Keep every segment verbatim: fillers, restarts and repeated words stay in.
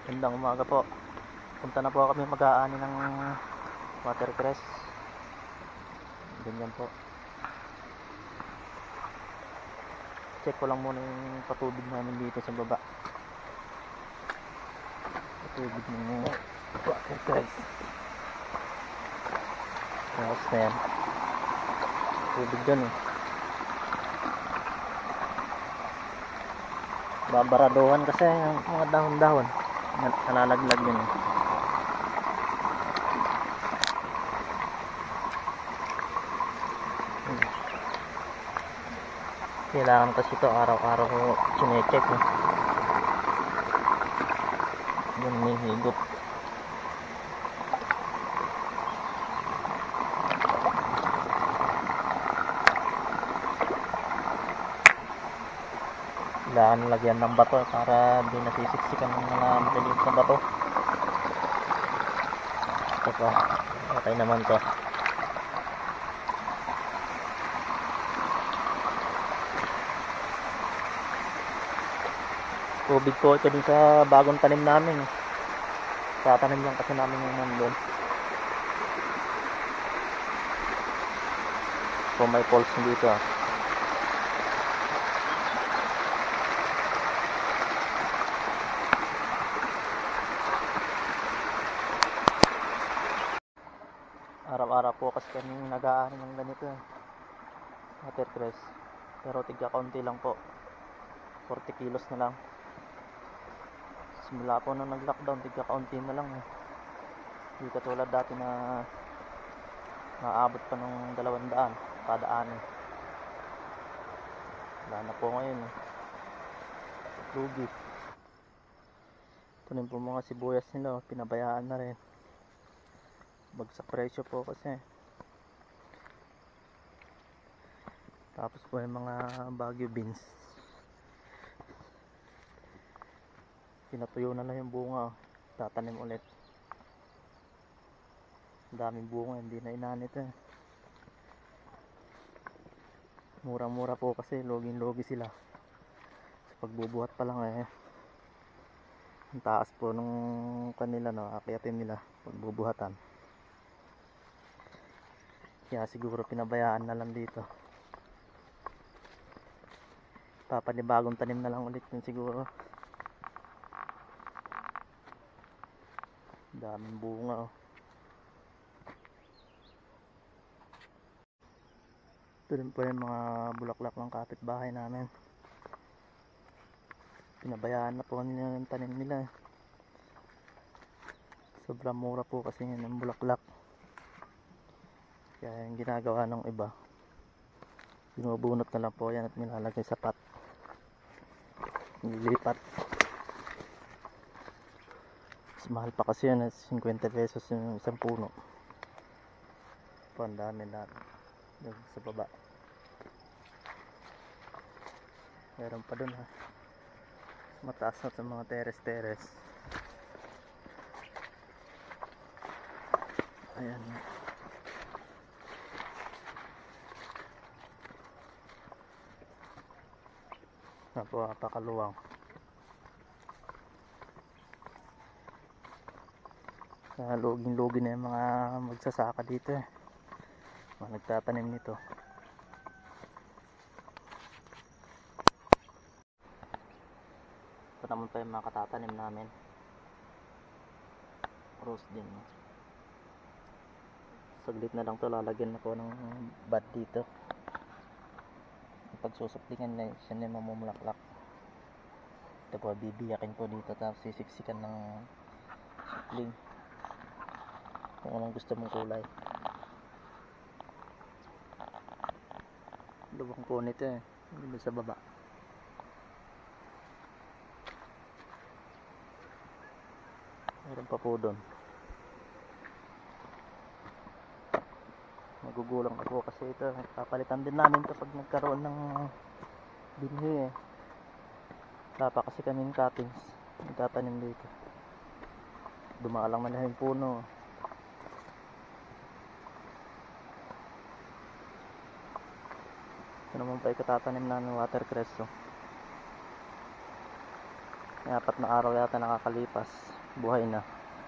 Gandang umaga po. Punta na po kami mag-aani ng watercress. Ganyan po. Check ko lang muna yung patubig namin dito sa baba. Patubig ng watercress. Ayos na yan. Tubig dyan eh. Babaraduhan kasi yung mga dahon-dahon. Nalalaglag yun eh. Kailangan kasi ito araw-araw ko sinecheck eh. Yan may higot. Kailangan lagyan ng bato para hindi nasisiksikan ng mga maliit na bato. Ito po, okay naman to. Tubig po ito din sa bagong tanim namin. Tatanim lang kasi namin yung nandun. So may pulse dito ah. Araw-araw po kasi kami nag-aani ng ganito eh. Watercress. Pero tigka kaunti lang po. forty kilos na lang. Simula po nung nag-lockdown, tigka kaunti na lang eh. Hindi katulad dati na naabot pa ng dalawang daan kada ani. Wala na po ngayon eh. Lugi. Ito rin po mga sibuyas nila, pinabayaan na rin. Bagsak presyo po kasi. Tapos po yung mga Baguio beans. Pinatuyo na lang yung bunga. Tatanim ulit. Daming bunga, hindi na inanit eh. Murang-mura po kasi, loging-logi sila. Sa pagbubuhat pa lang eh. Ang taas po nung kanila, no, akyatin nila pagbubuhatan. Kaya siguro pinabayaan na lang dito. Papanibagong tanim na lang ulit yun siguro. Daming bunga oh. Ito rin po yung mga bulaklak ng kapitbahay namin. Pinabayaan na po nila yung tanim nila eh. Sobrang mura po kasi yun ang bulaklak. Kaya yung ginagawa ng iba, binubunot na lang po yan at nilalagay sa pot. Nililipat. Mas mahal pa kasi yan, fifty pesos yung isang puno. Ang dami na doon sa baba. Meron pa doon ha. Mataas na sa mga teres-teres. Ayan. Napakaluwang. Kaya loging-logi na yung mga magsasaka dito eh. Mga nagtatanim nito. Ito naman pa yung mga katatanim namin. Rose din. Saglit na lang to, lalagyan na po ng bud dito. Pagsusuplingan na siya na mamumulaklak. Ito po, bibiyakin po dito tapos sisiksikan ng supling kung anong gusto mong kulay. Lubang po nito eh, dito sa baba. Meron pa po doon. Magugulang na po kasi ito, papalitan din namin ito pag nagkaroon ng binhi eh. Wala pa kasi kaming cuttings nagtatanim dito. Dumalang na lang yung puno. Ito naman pa ikatatanim namin watercress oh. May apat na araw yata nakakalipas, buhay na.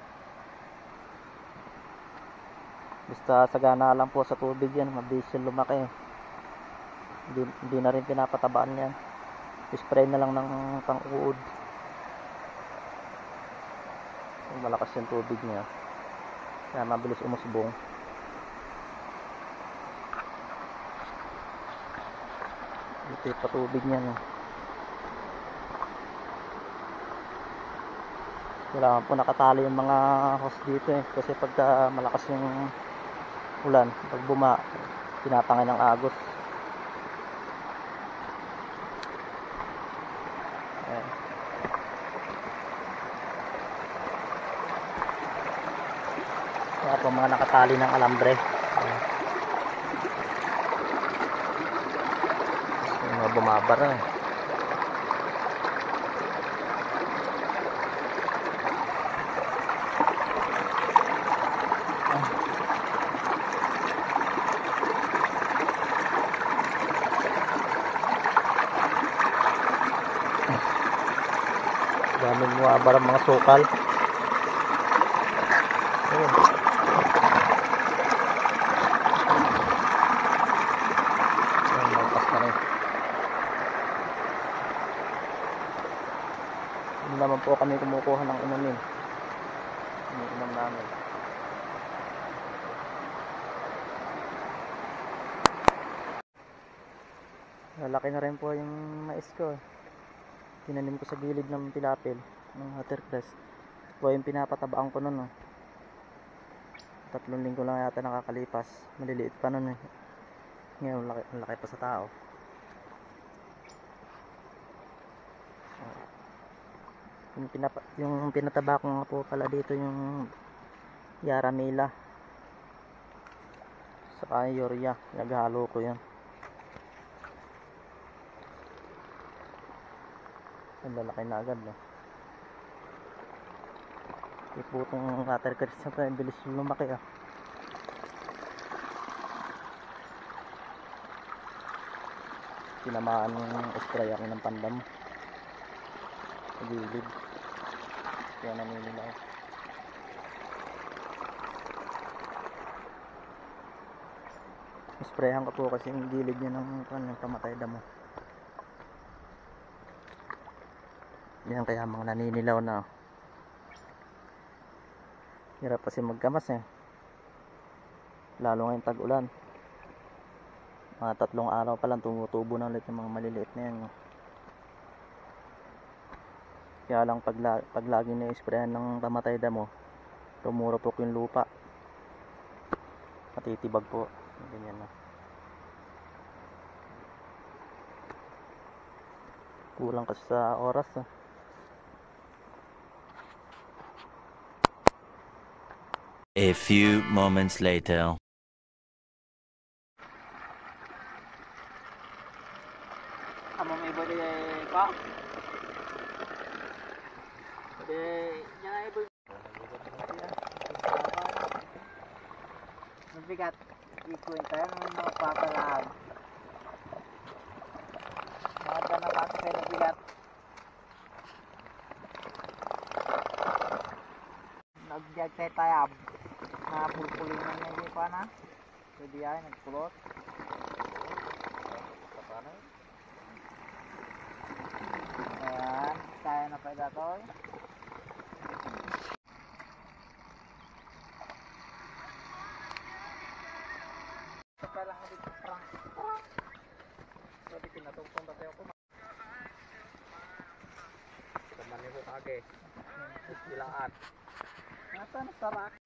Basta sagana lang po sa tubig yan, mabilis yung lumaki. Hindi, hindi na rin pinapatabaan yan. Spray na lang ng pang-uod. Malakas yung tubig niya, kaya mabilis umusbong. Ito yung patubig niya, no? Kailangan po nakatali yung mga hose dito eh, kasi pagka malakas yung ulan, pag buma, tinatangay ng agos. Ayan. Kaya po mga nakatali ng alambre. Ayan. Yung mga bumabara eh. Daming bumabarang mga sukal. Ayun. Ayun, magpas na rin. Hindi naman po kami kumukuha ng inumin. Iniinom namin. Lalaki na rin po yung mais ko. Tinanim ko sa gilid ng tilapil ng watercress. Po yung pinapatabaan ko nun, oh. Tatlong linggo lang yata nakakalipas. Maliliit pa nun eh. Ngayon laki, laki pa sa tao. Yung, pinapa, yung pinataba ko nga po pala dito yung Yaramila saka Urea. Naghalo ko yan. Ang lalaki na agad, no? Iputong watercress na ito, bilis yung lumaki, ah. Tinamaan yung spray ako ng pandam sa gilid, kaya naninilaw. Sprayan ko po kasi yung gilid niya ng kanang pamatay damo. Yan kaya mga naninilaw na. Hirap kasi magkamas eh, lalo ngayon tag-ulan. Mga tatlong araw pa lang tumutubo na ulit yung mga maliliit na yan. Kaya lang pag, pag lagi na isprayan ng pamatay damo, tumurupok yung lupa, matitibag po. Ganyan na. Kulang kasi sa oras, eh. A few moments later. Amo may body pa. Body niya ay body. Mabigat. Ikuin tayo ng mga papalaan. Mga na kasi kayo nabigat. Nagbiag tayo tayab. Napulpulin na niya hindi pa na. Pwede ay nagkulot. Paano? Ayan, kaya na pa ito. Kaya lang na dito parang sabi kinatungtong na tayo kumain. Kamani ko kage. Bilangan. Nasa na sarap.